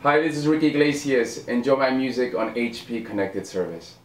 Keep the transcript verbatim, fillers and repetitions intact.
Hi, this is Enrique Iglesias. Enjoy my music on H P Connected Service.